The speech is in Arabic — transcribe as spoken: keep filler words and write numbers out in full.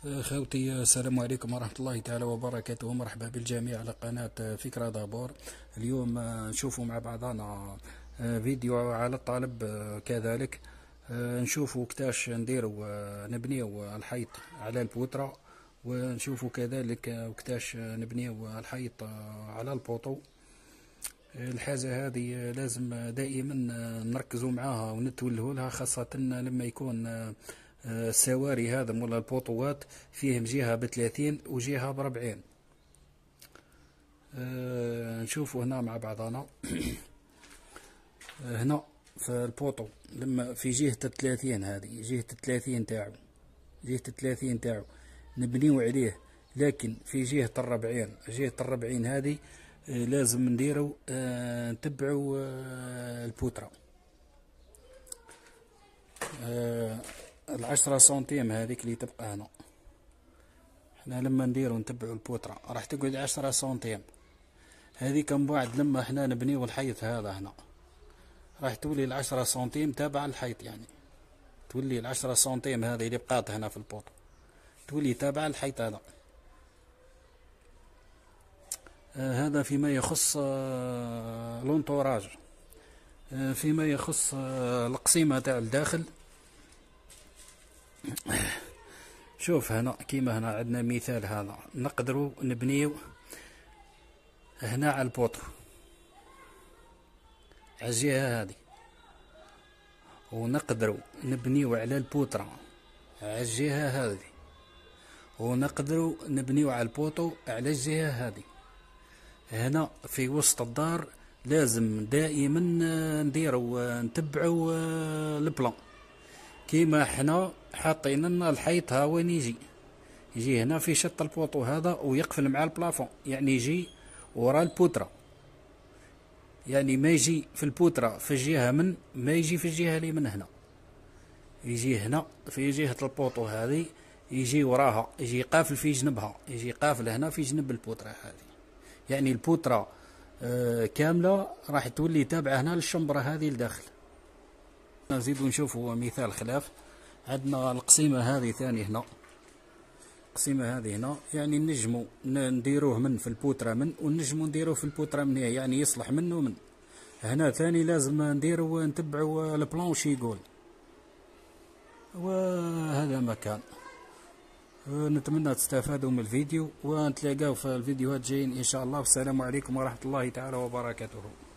خوتي، السلام عليكم ورحمة الله تعالى وبركاته. مرحبا بالجميع على قناة فكرة دابور. اليوم نشوفوا مع بعضنا فيديو على الطالب، كذلك نشوفوا كتاش نديروا نبنيو الحيط على البوترة، ونشوفوا كذلك كتاش نبنيو الحيط على البوطو. الحاجة هذه لازم دائما نركزوا معاها ونتولهوا لها، خاصة لما يكون السواري هذا ولا البوطوات فيهم جهة بثلاثين وجهة بربعين. أه نشوفوا هنا مع بعضنا. هنا في البوطو لما في جهة الثلاثين، هذه جهة الثلاثين تاعو، جهة الثلاثين تاعو نبنيو عليه، لكن في جهة الربعين، جهة الربعين هذه أه لازم نديرو أه نتبعو أه البوترة. أه العشرة سنتيم هذيك اللي تبقى هنا، احنا لما نديرو نتبعو البوترة راح تقعد عشرة سنتيم. هذيك من بعد لما احنا نبنيو الحيط هذا هنا راح تولي العشرة سنتيم تابع الحيط، يعني تولي العشرة سنتيم هذه اللي بقات هنا في البوطو تولي تابع الحيط هذا. آه هذا فيما يخص آه لونطوراج. آه فيما يخص آه القسيمة تاع الداخل، شوف هنا كيما هنا عندنا مثال، هذا نقدروا نبنيو هنا على البوطو على الجهة هذه، ونقدروا نبنيو على البوترة على الجهة هذه، ونقدروا نبنيو على البوطو على الجهة هذه. هنا في وسط الدار لازم دائما نديروا نتبعوا البلان كيما حنا حاطين لنا الحيط. ها وين يجي يجي هنا في شط البوطو هذا ويقفل مع البلافون، يعني يجي ورا البوترة، يعني ما يجي في البوترة في الجهة من ما يجي في الجهة اللي من هنا، يجي هنا في جهة البوطو هذه، يجي وراها، يجي قافل في جنبها، يجي قافل هنا في جنب البوترة هذه، يعني البوترة آه كاملة راح تولي تابعة هنا للشمبرة هذه لداخل. نزيدو نشوفوا مثال خلاف. عندنا القسيمة هذه ثاني هنا، القسيمة هذه هنا يعني نجمو نديروه من في البوترة من، ونجمو نديروه في البوترة من هي، يعني يصلح منه من هنا. ثاني لازم نديرو نتبعو البلان وش يقول، وهذا مكان. نتمنى تستفادوا من الفيديو، ونتلاقاو في الفيديوهات جايين ان شاء الله. والسلام عليكم ورحمة الله تعالى وبركاته.